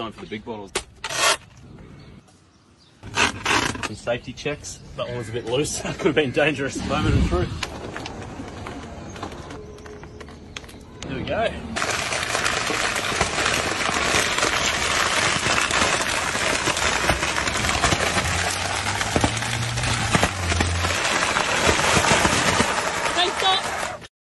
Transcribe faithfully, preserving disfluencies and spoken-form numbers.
time for the big bottles. Some safety checks. That one was a bit loose. That could have been dangerous. Moment of truth. There we go.